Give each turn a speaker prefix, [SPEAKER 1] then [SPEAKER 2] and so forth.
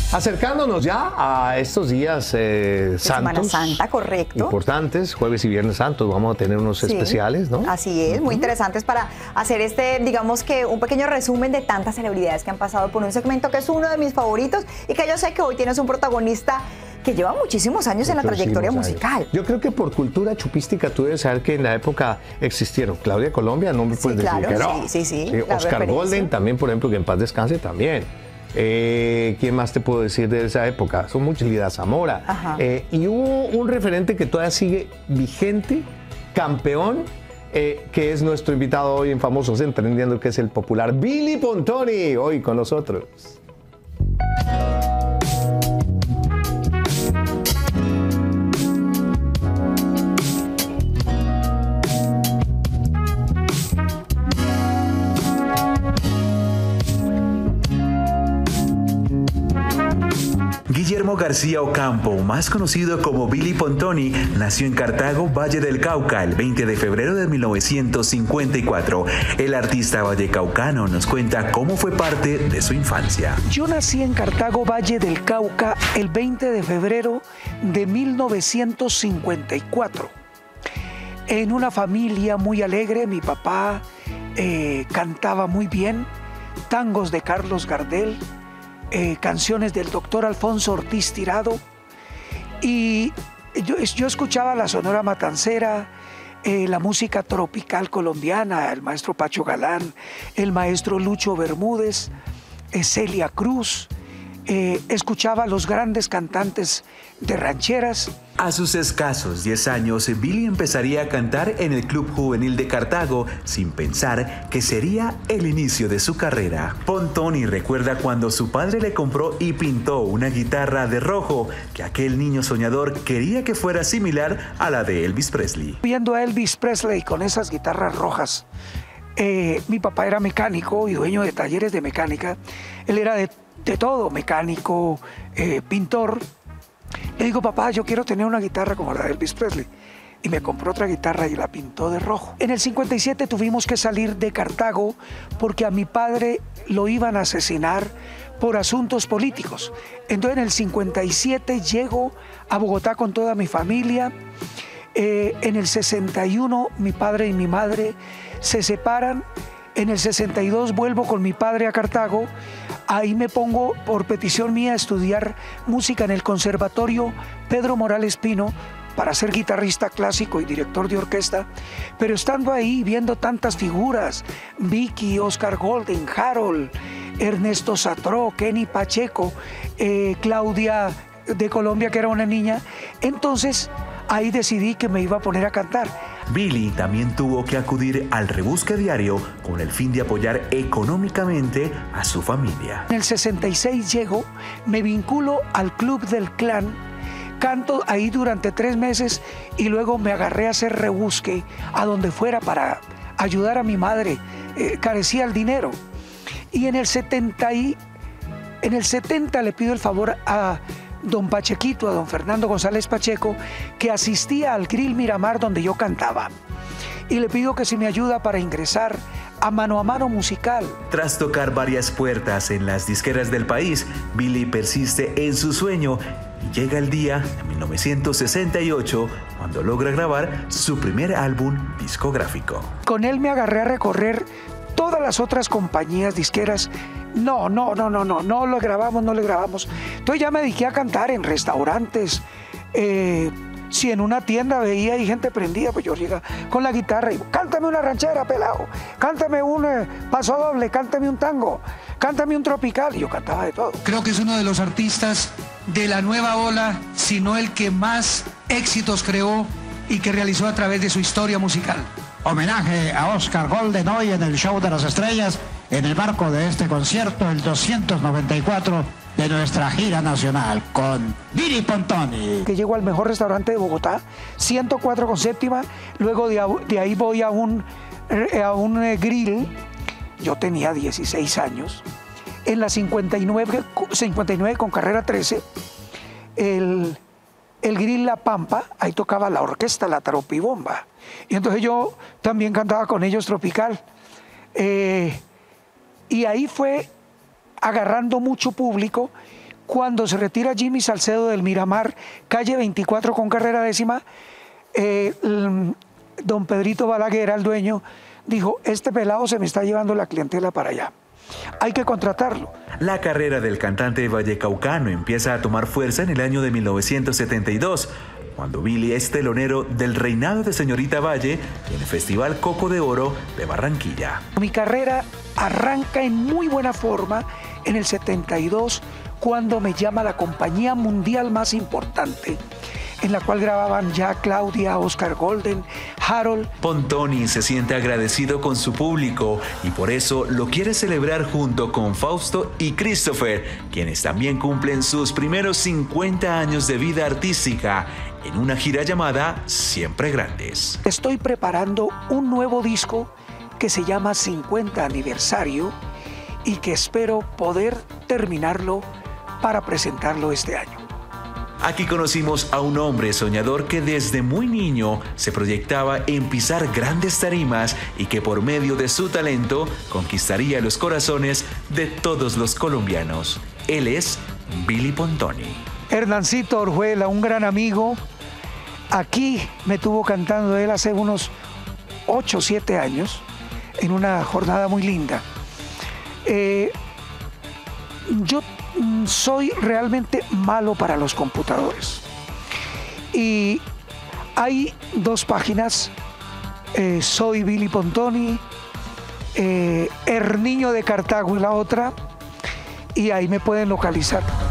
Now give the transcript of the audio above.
[SPEAKER 1] Acercándonos ya a estos días santos.
[SPEAKER 2] Semana Santa, correcto.
[SPEAKER 1] Importantes, jueves y viernes santos. Vamos a tener unos especiales, ¿no?
[SPEAKER 2] Así es, muy interesantes para hacer digamos que un pequeño resumen de tantas celebridades que han pasado por un segmento que es uno de mis favoritos y que yo sé que hoy tienes un protagonista que lleva muchísimos años en la trayectoria musical.
[SPEAKER 1] Yo creo que por cultura chupística tú debes saber que en la época existieron Claudia Colombia, no me puedes decir que no.
[SPEAKER 2] Sí.
[SPEAKER 1] Oscar Golden también, por ejemplo, que en paz descanse también. ¿Quién más te puedo decir de esa época? Son muchas, Lida Zamora. Y hubo un referente que todavía sigue vigente, campeón, que es nuestro invitado hoy en Famosos Entendiendo, que es el popular Billy Pontoni, hoy con nosotros.
[SPEAKER 3] Guillermo García Ocampo, más conocido como Billy Pontoni, nació en Cartago, Valle del Cauca, el 20 de febrero de 1954. El artista vallecaucano nos cuenta cómo fue parte de su infancia.
[SPEAKER 4] Yo nací en Cartago, Valle del Cauca, el 20 de febrero de 1954. En una familia muy alegre, mi papá cantaba muy bien, tangos de Carlos Gardel, canciones del doctor Alfonso Ortiz Tirado, y yo escuchaba la Sonora Matancera, la música tropical colombiana, el maestro Pacho Galán, el maestro Lucho Bermúdez, Celia Cruz, escuchaba a los grandes cantantes de rancheras.
[SPEAKER 3] A sus escasos 10 años, Billy empezaría a cantar en el Club Juvenil de Cartago sin pensar que sería el inicio de su carrera. Pontoni recuerda cuando su padre le compró y pintó una guitarra de rojo que aquel niño soñador quería que fuera similar a la de Elvis Presley.
[SPEAKER 4] Viendo a Elvis Presley con esas guitarras rojas, mi papá era mecánico y dueño de talleres de mecánica. Él era de todo, mecánico, pintor. Le digo, papá, yo quiero tener una guitarra como la de Elvis Presley. Y me compró otra guitarra y la pintó de rojo. En el 57 tuvimos que salir de Cartago porque a mi padre lo iban a asesinar por asuntos políticos. Entonces en el 57 llego a Bogotá con toda mi familia. En el 61 mi padre y mi madre se separan. En el 62 vuelvo con mi padre a Cartago. Ahí me pongo, por petición mía, a estudiar música en el Conservatorio Pedro Morales Pino para ser guitarrista clásico y director de orquesta. Pero estando ahí, viendo tantas figuras, Vicky, Oscar Golden, Harold, Ernesto Satró, Kenny Pacheco, Claudia de Colombia, que era una niña, entonces ahí decidí que me iba a poner a cantar.
[SPEAKER 3] Billy también tuvo que acudir al rebusque diario con el fin de apoyar económicamente a su familia.
[SPEAKER 4] En el 66 llego, me vinculo al Club del Clan, canto ahí durante 3 meses y luego me agarré a hacer rebusque a donde fuera para ayudar a mi madre, carecía el dinero. Y en el 70 le pido el favor a don Pachequito, a don Fernando González Pacheco, que asistía al Grill Miramar donde yo cantaba. Y le pido que si me ayuda para ingresar a Mano Musical.
[SPEAKER 3] Tras tocar varias puertas en las disqueras del país, Billy persiste en su sueño y llega el día de 1968 cuando logra grabar su primer álbum discográfico.
[SPEAKER 4] Con él me agarré a recorrer todas las otras compañías disqueras. No lo grabamos. Entonces ya me dediqué a cantar en restaurantes. Si en una tienda veía y gente prendida, pues yo llegaba con la guitarra y cántame una ranchera, pelado, cántame un paso doble, cántame un tango, cántame un tropical. Y yo cantaba de todo.
[SPEAKER 5] Creo que es uno de los artistas de la nueva ola, si no el que más éxitos creó y que realizó a través de su historia musical.
[SPEAKER 6] Homenaje a Oscar Golden hoy en el Show de las Estrellas, en el marco de este concierto, el 294 de nuestra gira nacional, con Billy Pontoni.
[SPEAKER 4] Que llego al mejor restaurante de Bogotá, 104 con séptima, luego de ahí voy a un grill. Yo tenía 16 años. En la 59 con carrera 13, el grill La Pampa, ahí tocaba la orquesta, la Tropibomba. Y entonces yo también cantaba con ellos tropical. Y ahí fue agarrando mucho público Cuando se retira Jimmy Salcedo del Miramar, calle 24 con carrera décima, don Pedrito Balaguer, el dueño, dijo, este pelado se me está llevando la clientela para allá. Hay que contratarlo.
[SPEAKER 3] La carrera del cantante vallecaucano empieza a tomar fuerza en el año de 1972, cuando Billy es telonero del Reinado de Señorita Valle en el Festival Coco de Oro de Barranquilla.
[SPEAKER 4] Mi carrera arranca en muy buena forma en el 72, cuando me llama la compañía mundial más importante, en la cual grababan ya Claudia, Oscar Golden, Harold.
[SPEAKER 3] Pontoni se siente agradecido con su público y por eso lo quiere celebrar junto con Fausto y Christopher, quienes también cumplen sus primeros 50 años de vida artística en una gira llamada Siempre Grandes.
[SPEAKER 4] Estoy preparando un nuevo disco que se llama 50 Aniversario y que espero poder terminarlo para presentarlo este año.
[SPEAKER 3] Aquí conocimos a un hombre soñador que desde muy niño se proyectaba en pisar grandes tarimas y que por medio de su talento conquistaría los corazones de todos los colombianos. Él es Billy Pontoni.
[SPEAKER 4] Hernancito Orjuela, un gran amigo. Aquí me tuvo cantando él hace unos 8 o 7 años en una jornada muy linda. Yo soy realmente malo para los computadores y hay 2 páginas, soy Billy Pontoni, Herniño de Cartago y la otra, y ahí me pueden localizar.